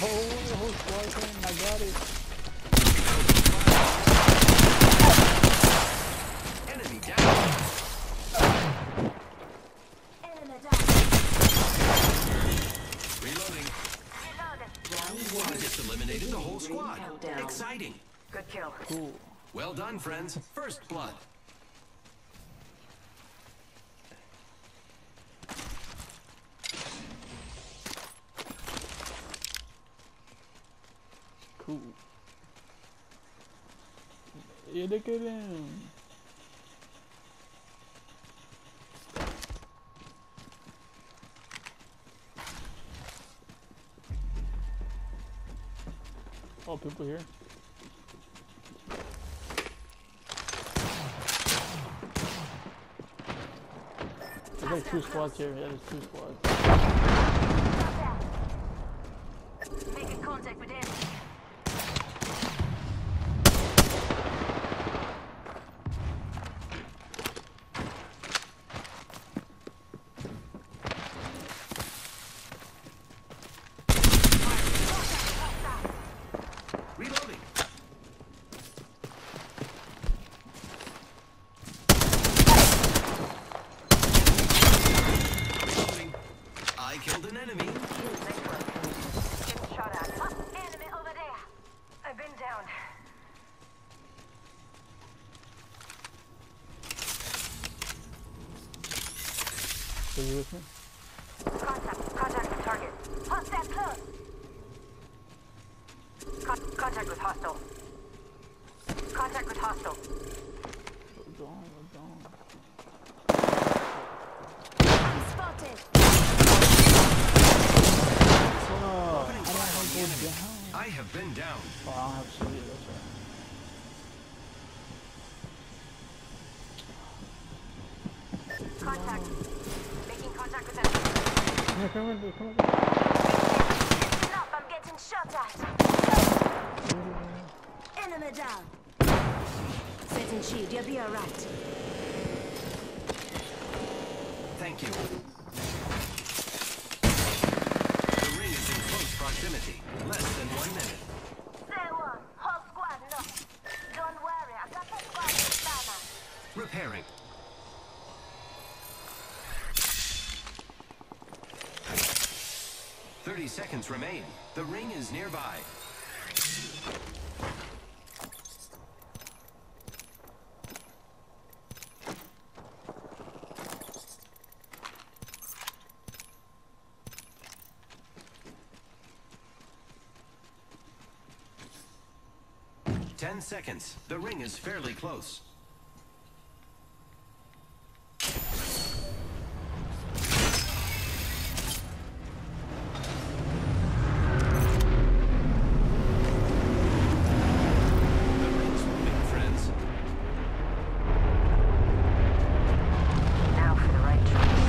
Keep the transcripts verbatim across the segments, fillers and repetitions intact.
the whole squad came. I got it. Enemy down. Enemy down. Reloading. Reloaded. I just eliminated the whole squad. Exciting. Good kill. Cool. Well done, friends. First blood. Cool. Yeah, look at him. Oh, people here. There's like two squads here. Yeah, there's two squads. Making contact with enemy. Reloading. Reloading. I killed an enemy. Getting shot at. Enemy over there. I've been down. Are you with me? Contact. Contact with target. Hostile close. Con contact with hostile. Contact with hostile. We're gone, we're gone. Spotted. Oh, Opening I don't fire have on the to enemy. go down. I have been down. Oh, I don't have shit, that's right. Contact. Making contact with enemy. Come here, come here, come here. Listen up, I'm getting shot at. Enemy down. Setting shield, you'll be alright. Thank you. The ring is in close proximity. Less than one minute. Say one. Whole squad, no. Don't worry, I got that squad in banner. Repairing. Thirty seconds remain. The ring is nearby. Ten seconds. The ring is fairly close. The ring's moving, friends. Now for the right choice.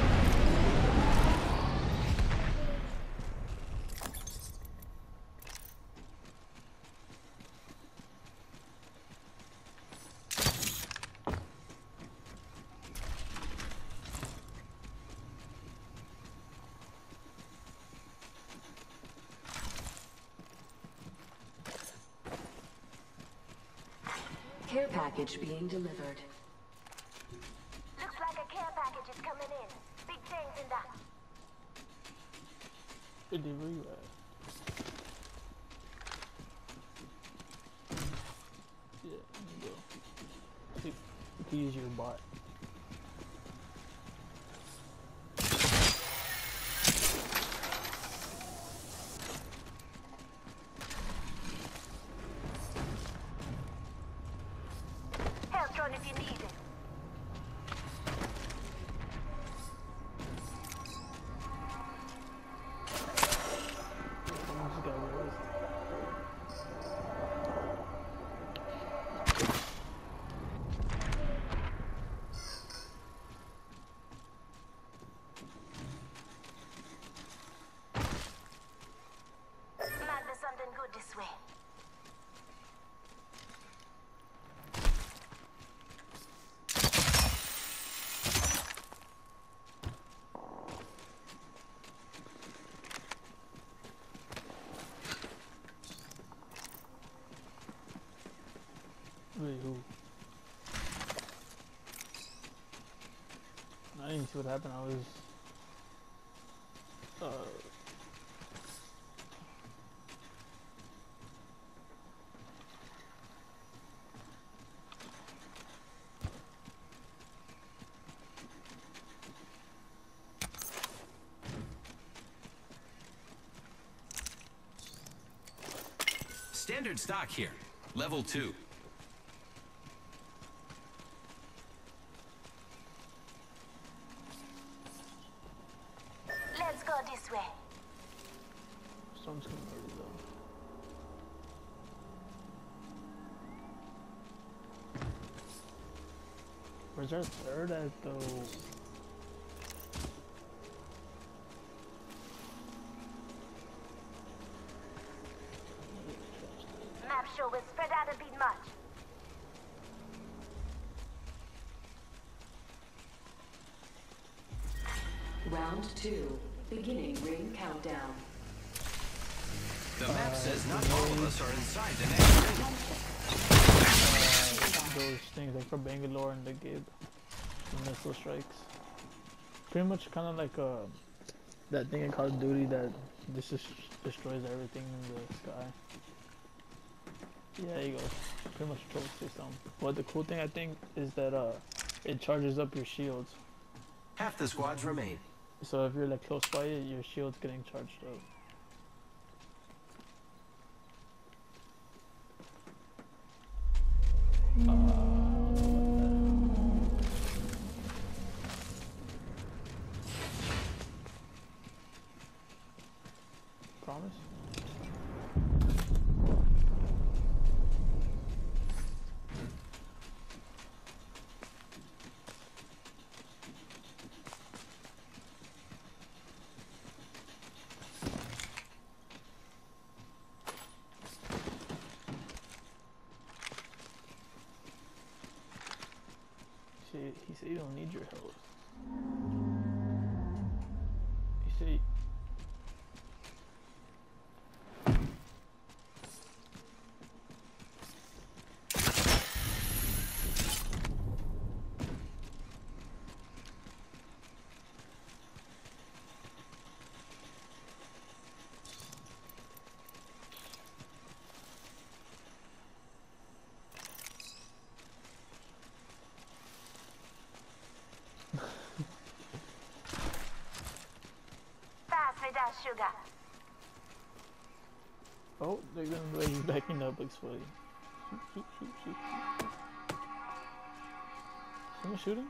Care package being delivered. Looks like a care package is coming in. Big things in that. Hey, dude, where you at? Yeah, let me go. See, you can use your bot. Help drone if you need it. Someone just got released. who. I didn't see what happened. I was uh Standard stock here. Level two. Let's go this way. storm's coming early though. Where's our third at though? Map show will spread out a bit much. Round two. Beginning ring countdown. The map says not all of us are inside the next ring. Uh, those things like for Bangalore and the Gib, the missile strikes. Pretty much kind of like uh, that thing in Call of Duty that this just destroys everything in the sky. Yeah, there you go. Pretty much a troll system. But the cool thing I think is that uh, it charges up your shields. Half the squads remain. So if you're like close by it, your shield's getting charged up. Promise? He said, he said you don't need your health. He said Fast with that sugar. oh, they're gonna be he's backing up like sweaty. Shoot, shoot, shoot, shoot. Someone shooting?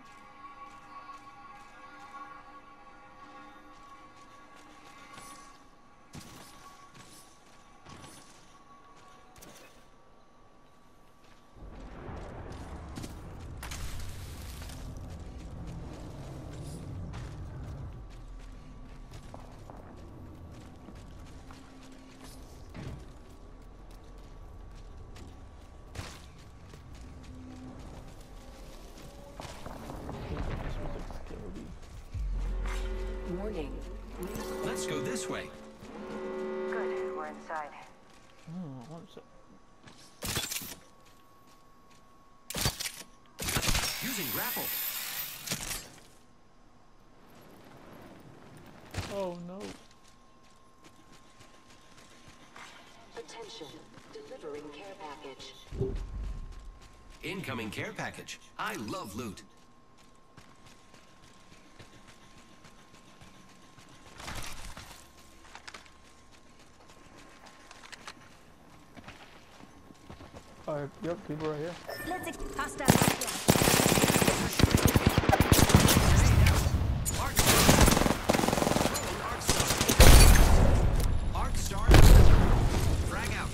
Warning. Let's go this way. Good, we're inside. Hmm, one sec. Using grapple. Oh no. Attention. Delivering care package. Incoming care package. I love loot. Alright, yep, people right here. Let's ex- hostile. Arc star. Arc star. Frag out.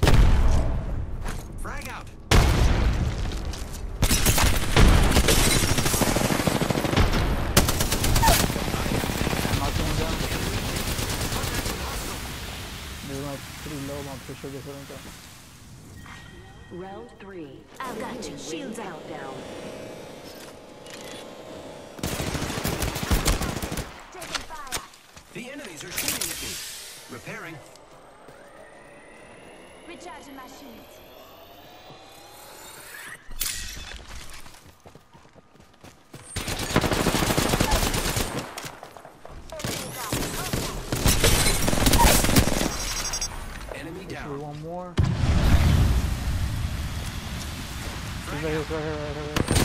Frag out. Knocked one down. They're like pretty low, but I'm pretty sure they're hitting them. Round three. I've got you. Shields out. Countdown. Taking fire. The enemies are shooting at me. Repairing. Recharging my shields. more. He's right here, right here, right here, right here.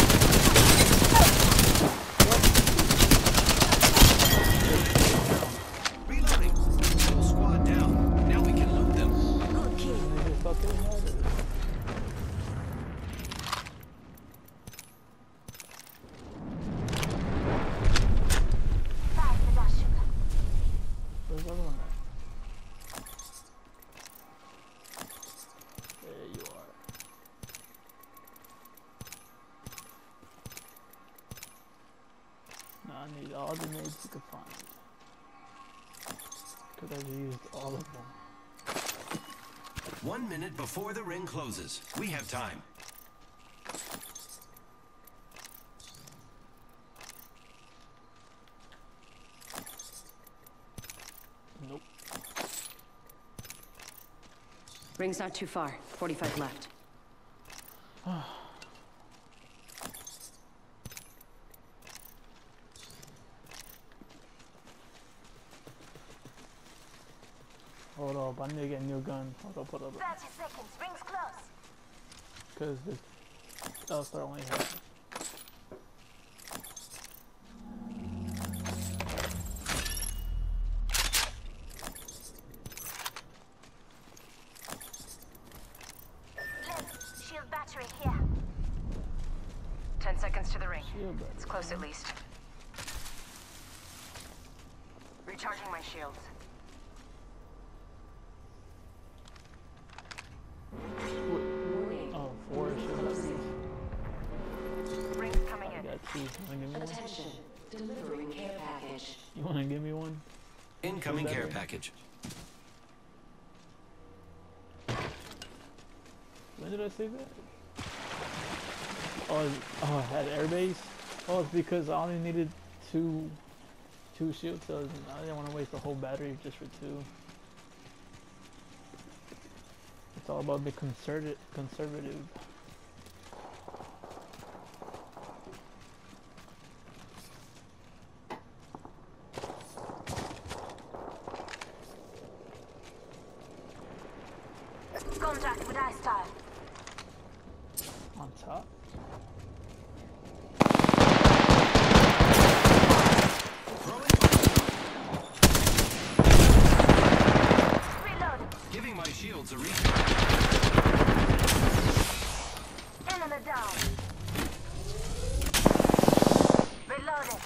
Reloading. Whole squad down. Now we can loot them. Good kill. They just thought they had it. Five for that sugar. Where's the other one at? There you are. Now I need all the nades you can find. Because I used all of them. One minute before the ring closes. We have time. Nope. Ring's not too far. forty-five left. Hold up, I need to get a new gun. Hold up, hold up. thirty seconds. Rings close. Because this else I only have. Left. Shield battery here. Ten seconds to the ring. Shield battery. It's close at least. Recharging my shields. Warning. Oh, four shield batteries. Rings coming I in. got two. You wanna give me one? Attention. Delivering care package. You wanna give me one? Incoming care Battery. package. When did I say that? Oh, oh, I had airbase. Oh, it's because I only needed two, two shield cells. And I didn't want to waste the whole battery just for two. It's all about being concerted, conservative. Contact with hostile. On top. Reload. Giving my shields a recharge. Enemy down. Reloading.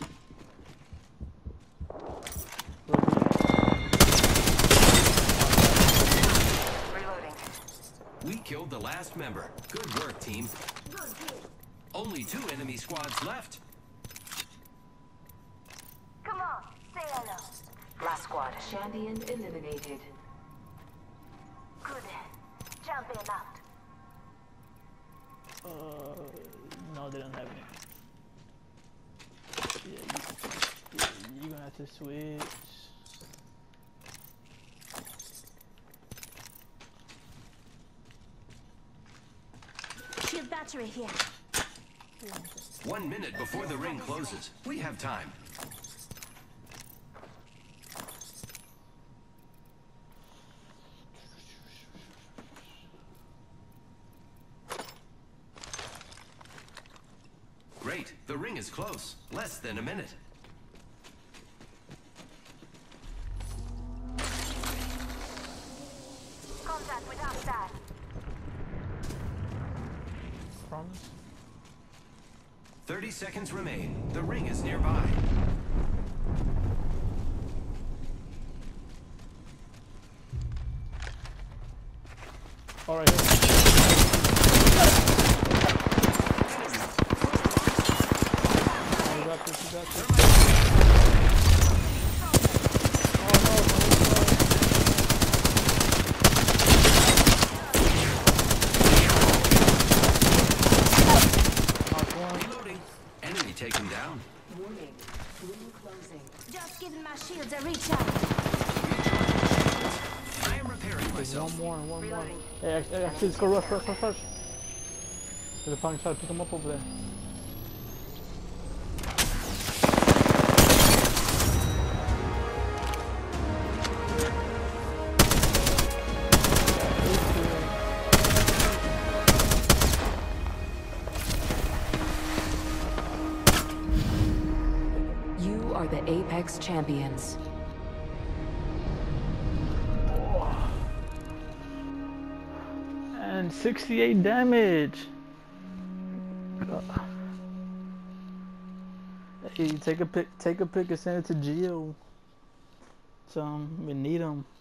Reloading. We killed the last member. Good work, team. Good kill. Only two enemy squads left. Come on. Say hello. Last squad. Champion eliminated. Good. Champion out. Uh, no, they don't have any. Yeah, you, yeah, you're gonna have to switch. Shield battery here. One minute before the ring closes. We have time. Great. The ring is close. Less than a minute. Contact with hostile. Promise. thirty seconds remain. The ring is nearby. All right. Here. You got this, you got this. Oh no, no, no. Knocked one. Reloading. Enemy taken down. Warning. Ring closing. Just giving my shields a recharge. I am repairing There's myself. one more, one more. Reloading. Hey, actually, actually, let's go rush, rush, rush, rush. They're probably trying to pick him up over there. are the Apex Champions. And sixty-eight damage. Uh, Hey, take a pic, take a pic and send it to Geo. So um, we need them.